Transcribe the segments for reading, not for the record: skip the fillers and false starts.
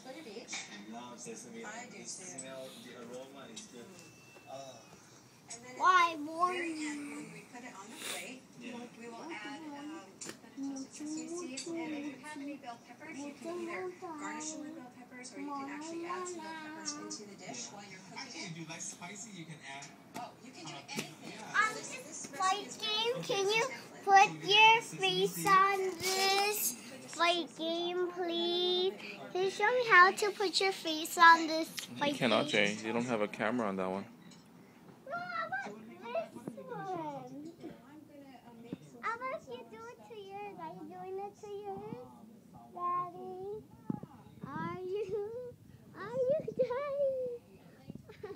spoon of each. I love sesame. I do The too. smell, the aroma is good. And then Why at the more? very end, when we put it on the plate, Yeah. we will add sesame seeds. And if you have any bell peppers, you can either garnish them with bell peppers, or you can actually add some bell peppers into the dish while you're cooking Actually, it. if you like spicy, you can add. Oh, you can do anything. On This this recipe fight is game, really can you template. put your face on this fight game, please? Can you show me how to put your face on this fight You cannot, game? Jay. You don't have a camera on that one. No, how about this one? How about you do it to yours? Are you doing it to yours, Daddy? Are you? Are you, Daddy?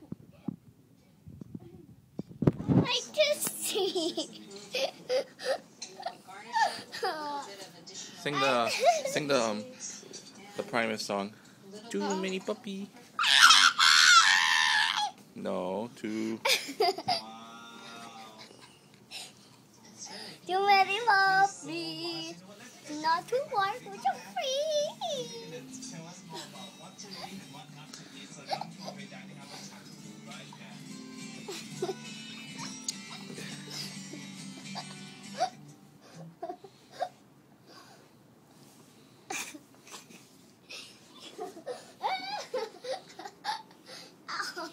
I like to see. Sing the Primus song. Too many puppy. No, too. Too many puppy. Not too far for your free. Tell us more about what to eat and what not to eat. So don't throw away that. They have a chart to do right there.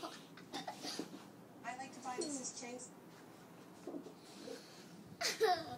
I like to buy Mrs. Chang's.